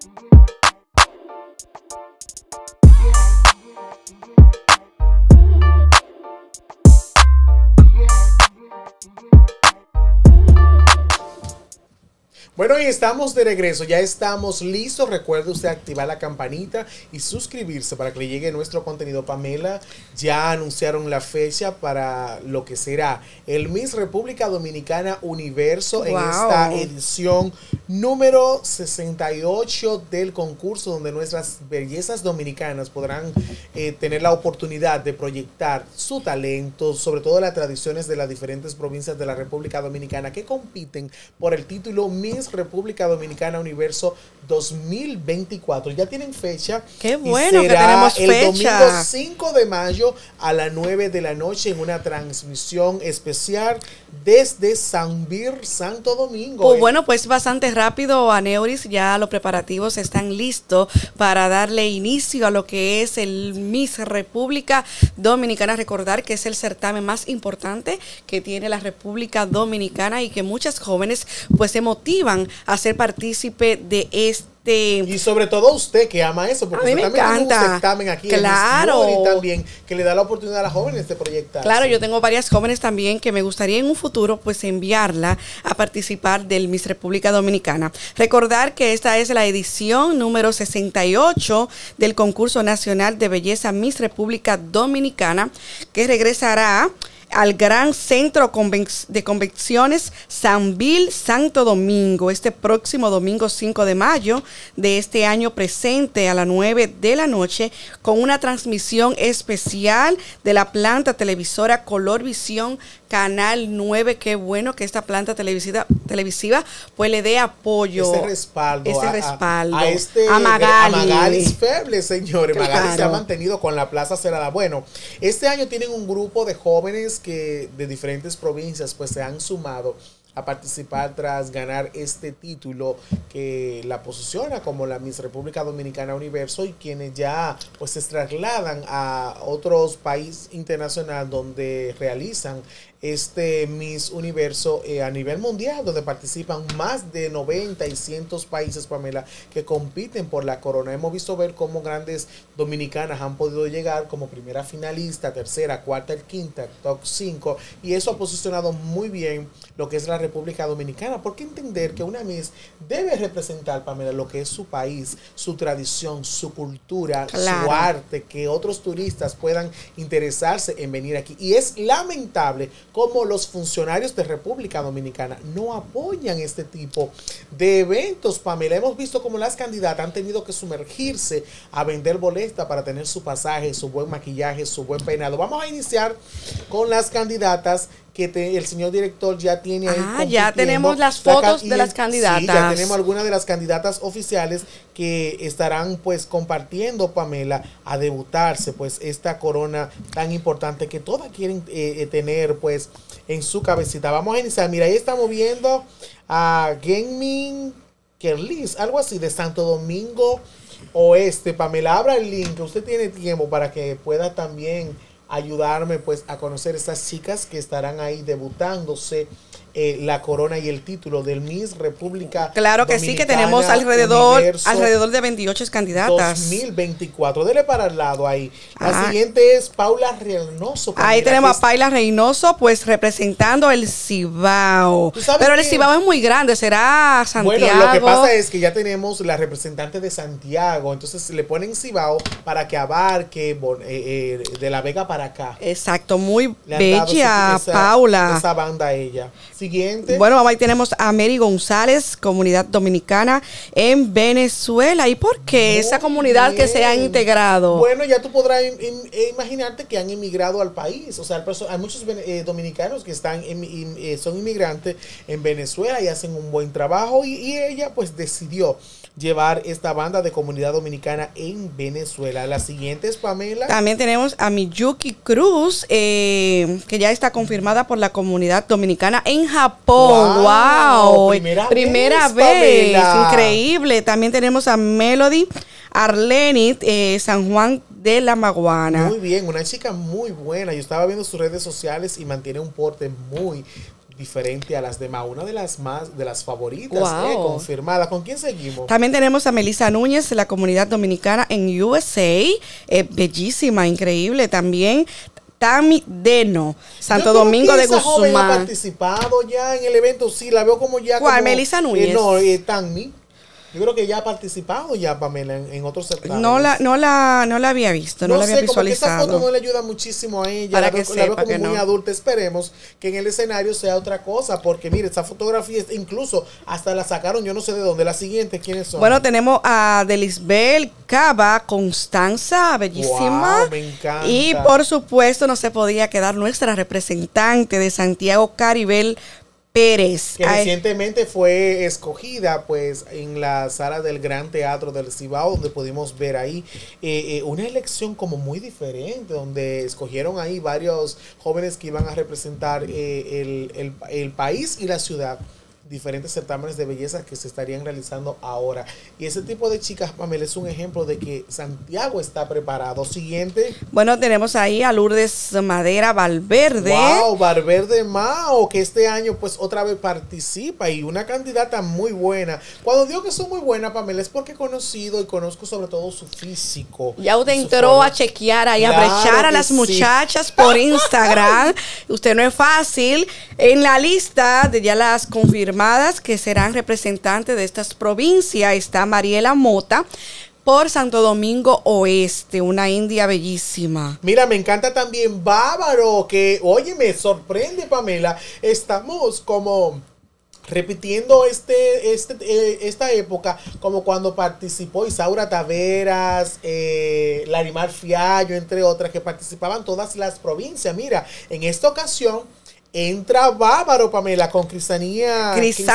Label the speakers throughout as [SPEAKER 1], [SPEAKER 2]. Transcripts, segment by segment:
[SPEAKER 1] Bueno, y estamos de regreso, ya estamos listos. Recuerde usted activar la campanita y suscribirse para que le llegue nuestro contenido. Pamela, ya anunciaron la fecha para lo que será el Miss República Dominicana Universo en esta edición número 68 del concurso, donde nuestras bellezas dominicanas podrán tener la oportunidad de proyectar su talento, sobre todo las tradiciones de las diferentes provincias de la República Dominicana que compiten por el título Miss República Dominicana Universo 2024. Ya tienen fecha.
[SPEAKER 2] Qué bueno que tenemos fecha.
[SPEAKER 1] El domingo 5 de mayo a las 9 de la noche en una transmisión especial desde Sanbir, Santo Domingo.
[SPEAKER 2] Pues bueno, pues bastante rápido, Aneuris. Ya los preparativos están listos para darle inicio a lo que es el Miss República Dominicana. Recordar que es el certamen más importante que tiene la República Dominicana y que muchas jóvenes pues se motivan a ser partícipe de
[SPEAKER 1] y sobre todo usted que ama eso, porque
[SPEAKER 2] a mí
[SPEAKER 1] usted
[SPEAKER 2] me
[SPEAKER 1] también
[SPEAKER 2] encanta.
[SPEAKER 1] Tiene un certamen aquí,
[SPEAKER 2] Claro.
[SPEAKER 1] y también que le da la oportunidad a las jóvenes de proyectar.
[SPEAKER 2] Claro, yo tengo varias jóvenes también que me gustaría en un futuro pues enviarla a participar del Miss República Dominicana. Recordar que esta es la edición número 68 del concurso nacional de belleza Miss República Dominicana, que regresará al Gran Centro de Convenciones Sanvil, Santo Domingo, este próximo domingo 5 de mayo de este año presente a las 9 de la noche, con una transmisión especial de la planta televisora Color Visión Canal 9. Qué bueno que esta planta televisiva pues le dé apoyo.
[SPEAKER 1] Ese respaldo.
[SPEAKER 2] A Magali.
[SPEAKER 1] A Magali Feble, señores.
[SPEAKER 2] Claro.
[SPEAKER 1] Magali se ha mantenido con la Plaza Cerrada. Bueno, este año tienen un grupo de jóvenes que de diferentes provincias pues se han sumado a participar tras ganar este título que la posiciona como la Miss República Dominicana Universo, y quienes ya pues se trasladan a otros países internacionales donde realizan este Miss Universo a nivel mundial, donde participan más de 90 y cientos países, Pamela, que compiten por la corona. Hemos visto ver cómo grandes dominicanas han podido llegar como primera finalista, tercera, cuarta y quinta, top 5, y eso ha posicionado muy bien lo que es la República Dominicana, porque entender que una Miss debe representar, Pamela, lo que es su país, su tradición, su cultura,
[SPEAKER 2] claro,
[SPEAKER 1] su arte, que otros turistas puedan interesarse en venir aquí. Y es lamentable cómo los funcionarios de República Dominicana no apoyan este tipo de eventos, Pamela. Hemos visto cómo las candidatas han tenido que sumergirse a vender boletas para tener su pasaje, su buen maquillaje, su buen peinado. Vamos a iniciar con las candidatas que el señor director ya tiene ahí.
[SPEAKER 2] Ya tenemos las fotos de las candidatas.
[SPEAKER 1] Sí, ya tenemos algunas de las candidatas oficiales que estarán pues compartiendo, Pamela, a debutarse pues esta corona tan importante que todas quieren tener pues en su cabecita. Vamos a iniciar. Mira, ahí estamos viendo a Genmin Kerlis, algo así, de Santo Domingo Oeste. Pamela, abra el link, usted tiene tiempo para que pueda también ayudarme pues a conocer estas chicas que estarán ahí debutándose la corona y el título del Miss República.
[SPEAKER 2] Claro que
[SPEAKER 1] Dominicana,
[SPEAKER 2] sí, que tenemos alrededor de 28 candidatas.
[SPEAKER 1] 2024. Dele para el lado ahí. La siguiente es Paula Reynoso.
[SPEAKER 2] Ahí tenemos a Paula Reynoso, pues representando el Cibao. Pero el Cibao es muy grande, será Santiago.
[SPEAKER 1] Bueno, lo que pasa es que ya tenemos la representante de Santiago, entonces le ponen Cibao para que abarque de La Vega para acá.
[SPEAKER 2] Exacto, muy bella Paula.
[SPEAKER 1] Esa banda a ella. Siguiente.
[SPEAKER 2] Bueno, ahí tenemos a Mary González, comunidad dominicana en Venezuela. ¿Y por qué esa comunidad que se ha integrado?
[SPEAKER 1] Bueno, ya tú podrás imaginarte que han emigrado al país. O sea, hay muchos dominicanos que son inmigrantes en Venezuela y hacen un buen trabajo, y ella pues decidió llevar esta banda de comunidad dominicana en Venezuela. La siguiente es Pamela.
[SPEAKER 2] También tenemos a Miyuki Cruz, que ya está confirmada por la comunidad dominicana en Japón. ¡Wow! Primera vez. Increíble. También tenemos a Melody Arlenit, San Juan de la Maguana.
[SPEAKER 1] Muy bien, una chica muy buena. Yo estaba viendo sus redes sociales y mantiene un porte muy diferente a las demás, una de las favoritas,
[SPEAKER 2] Wow.
[SPEAKER 1] confirmada. ¿Con quién seguimos?
[SPEAKER 2] También tenemos a Melissa Núñez de la comunidad dominicana en USA, bellísima, increíble. También Tami Deno, Santo Domingo de
[SPEAKER 1] esa joven ha
[SPEAKER 2] Guzmán.
[SPEAKER 1] participado ya en el evento, sí, la veo como ya.
[SPEAKER 2] ¿Cuál?
[SPEAKER 1] Como,
[SPEAKER 2] Melissa Núñez.
[SPEAKER 1] no, Tami. Yo creo que ya ha participado ya, Pamela, en otros certámenes.
[SPEAKER 2] No la había visto, no la había
[SPEAKER 1] sé, como que esa
[SPEAKER 2] visualizado.
[SPEAKER 1] foto no le ayuda muchísimo a ella.
[SPEAKER 2] Para
[SPEAKER 1] la
[SPEAKER 2] que
[SPEAKER 1] veo, la veo
[SPEAKER 2] sepa
[SPEAKER 1] como
[SPEAKER 2] que
[SPEAKER 1] muy
[SPEAKER 2] no.
[SPEAKER 1] adulta. Esperemos que en el escenario sea otra cosa, porque mire, esa fotografía, incluso hasta la sacaron, yo no sé de dónde. La siguiente, ¿quiénes son?
[SPEAKER 2] Bueno, tenemos a Delisbel Cava, Constanza, bellísima.
[SPEAKER 1] Wow, me encanta.
[SPEAKER 2] Y por supuesto, no se podía quedar nuestra representante de Santiago, Caribel Pérez.
[SPEAKER 1] Que
[SPEAKER 2] Ay,
[SPEAKER 1] recientemente fue escogida pues en la sala del Gran Teatro del Cibao, donde pudimos ver ahí una elección como muy diferente, donde escogieron ahí varios jóvenes que iban a representar el país y la ciudad. Diferentes certámenes de belleza que se estarían realizando ahora. Y ese tipo de chicas, Pamela, es un ejemplo de que Santiago está preparado. Siguiente.
[SPEAKER 2] Bueno, tenemos ahí a Lourdes Madera Valverde.
[SPEAKER 1] Wow, Valverde Mao, que este año pues otra vez participa y una candidata muy buena. Cuando digo que son muy buenas, Pamela, es porque he conocido y conozco sobre todo su físico.
[SPEAKER 2] Ya usted
[SPEAKER 1] su
[SPEAKER 2] entró
[SPEAKER 1] forma.
[SPEAKER 2] a chequear ahí,
[SPEAKER 1] Claro
[SPEAKER 2] a brechar a
[SPEAKER 1] que
[SPEAKER 2] las
[SPEAKER 1] sí.
[SPEAKER 2] muchachas por Instagram. Usted no es fácil. En la lista de ya las confirmadas que serán representantes de estas provincias está Mariela Mota por Santo Domingo Oeste, una india bellísima.
[SPEAKER 1] Mira, me encanta también Bávaro, que, oye, me sorprende, Pamela. Estamos como repitiendo esta época, como cuando participó Isaura Taveras, Larimar Fiallo, entre otras, que participaban todas las provincias. Mira, en esta ocasión entra Bávaro, Pamela, con Crisania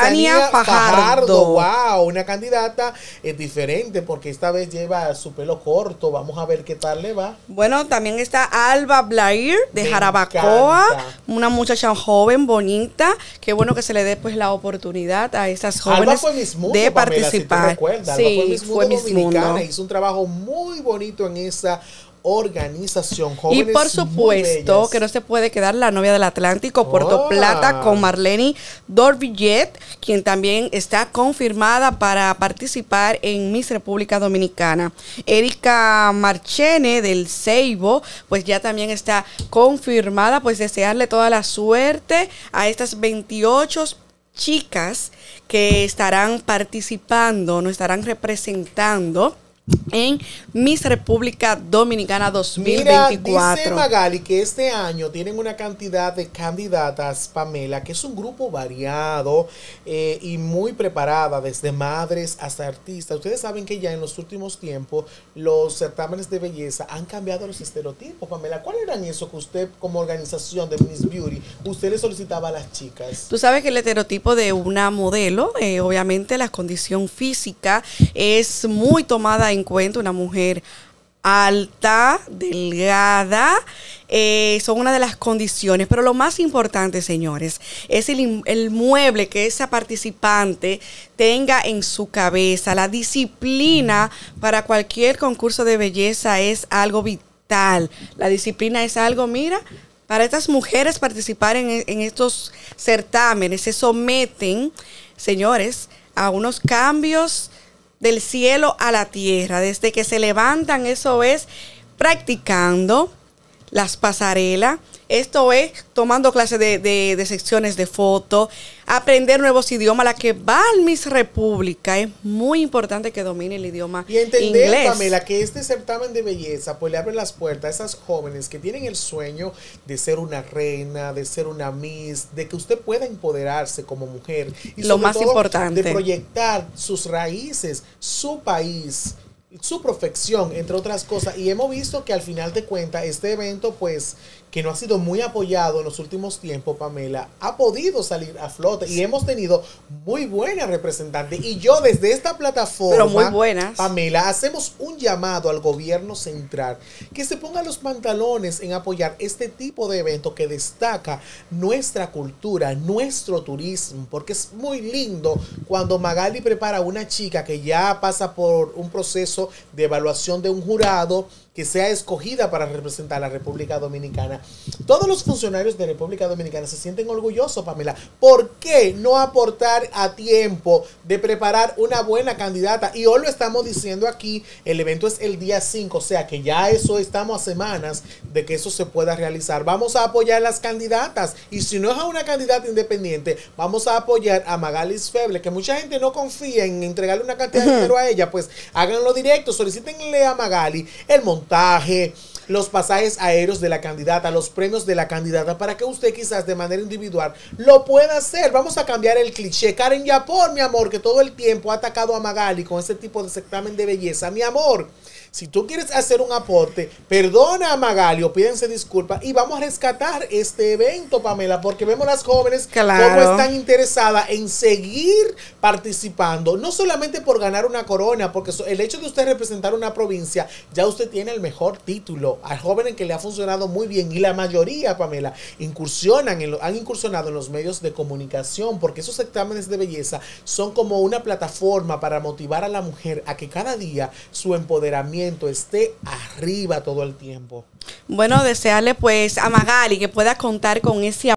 [SPEAKER 1] Fajardo. Wow, una candidata diferente, porque esta vez lleva su pelo corto. Vamos a ver qué tal le va.
[SPEAKER 2] Bueno, también está Alba Blair de
[SPEAKER 1] Me
[SPEAKER 2] Jarabacoa,
[SPEAKER 1] encanta.
[SPEAKER 2] una muchacha joven, bonita. Qué bueno que se le dé pues la oportunidad a estas
[SPEAKER 1] Alba
[SPEAKER 2] jóvenes
[SPEAKER 1] fue Miss Mundo,
[SPEAKER 2] de
[SPEAKER 1] Pamela,
[SPEAKER 2] participar.
[SPEAKER 1] si tú recuerdas. Alba fue Miss Mundo
[SPEAKER 2] fue Miss
[SPEAKER 1] Dominicana,
[SPEAKER 2] Mundo.
[SPEAKER 1] hizo un trabajo muy bonito en esa organización.
[SPEAKER 2] Y
[SPEAKER 1] Jóvenes
[SPEAKER 2] por
[SPEAKER 1] muy
[SPEAKER 2] supuesto
[SPEAKER 1] bellas.
[SPEAKER 2] que no se puede quedar la novia del Atlántico, Puerto
[SPEAKER 1] Oh.
[SPEAKER 2] Plata, con Marlene Dorvillet, quien también está confirmada para participar en Miss República Dominicana. Erika Marchene del Ceibo, pues ya también está confirmada, pues desearle toda la suerte a estas 28 chicas que estarán participando, nos estarán representando en Miss República Dominicana 2024.
[SPEAKER 1] Mira, dice Magali que este año tienen una cantidad de candidatas, Pamela, que es un grupo variado y muy preparada, desde madres hasta artistas. Ustedes saben que ya en los últimos tiempos los certámenes de belleza han cambiado los estereotipos, Pamela. ¿Cuáles eran eso que usted, como organización de Miss Beauty, usted le solicitaba a las chicas?
[SPEAKER 2] Tú sabes que el estereotipo de una modelo, obviamente la condición física es muy tomada en cuenta. Una mujer alta, delgada, son una de las condiciones, pero lo más importante, señores, es el mueble que esa participante tenga en su cabeza. La disciplina para cualquier concurso de belleza es algo vital. La disciplina es algo, mira, para estas mujeres participar en estos certámenes se someten, señores, a unos cambios del cielo a la tierra. Desde que se levantan, eso es practicando las pasarelas, esto es tomando clases de secciones de foto, aprender nuevos idiomas. La que va al Miss República es muy importante que domine el idioma
[SPEAKER 1] Y entender,
[SPEAKER 2] inglés.
[SPEAKER 1] Pamela, que este certamen de belleza pues le abre las puertas a esas jóvenes que tienen el sueño de ser una reina, de ser una Miss, de que usted pueda empoderarse como mujer. Y
[SPEAKER 2] Lo
[SPEAKER 1] sobre
[SPEAKER 2] más
[SPEAKER 1] todo,
[SPEAKER 2] importante,
[SPEAKER 1] de proyectar sus raíces, su país, su profesión, entre otras cosas. Y hemos visto que al final de cuentas este evento, pues, que no ha sido muy apoyado en los últimos tiempos, Pamela, ha podido salir a flote y hemos tenido muy buenas representantes. Y yo desde esta plataforma,
[SPEAKER 2] pero muy buenas,
[SPEAKER 1] Pamela, hacemos un llamado al gobierno central que se ponga los pantalones en apoyar este tipo de evento que destaca nuestra cultura, nuestro turismo, porque es muy lindo cuando Magali prepara a una chica que ya pasa por un proceso proceso de evaluación de un jurado que sea escogida para representar a la República Dominicana. Todos los funcionarios de República Dominicana se sienten orgullosos, Pamela. ¿Por qué no aportar a tiempo de preparar una buena candidata? Y hoy lo estamos diciendo aquí, el evento es el día 5, o sea que ya eso estamos a semanas de que eso se pueda realizar. Vamos a apoyar las candidatas, y si no es a una candidata independiente, vamos a apoyar a Magalis Feble, que mucha gente no confía en entregarle una cantidad de dinero a ella. Pues háganlo directo, solicítenle a Magali el montaje, los pasajes aéreos de la candidata, los premios de la candidata, para que usted quizás de manera individual lo pueda hacer. Vamos a cambiar el cliché. Karen Yapor, mi amor, que todo el tiempo ha atacado a Magali con ese tipo de certamen de belleza. Mi amor, si tú quieres hacer un aporte, perdona a Magali o pídense disculpas y vamos a rescatar este evento, Pamela, porque vemos las jóvenes cómo están interesadas en seguir participando, no solamente por ganar una corona, porque el hecho de usted representar una provincia, ya usted tiene el mejor título. Hay jóvenes que le ha funcionado muy bien y la mayoría, Pamela, han incursionado en los medios de comunicación, porque esos certámenes de belleza son como una plataforma para motivar a la mujer a que cada día su empoderamiento esté arriba todo el tiempo.
[SPEAKER 2] Bueno, desearle pues a Magali que pueda contar con ese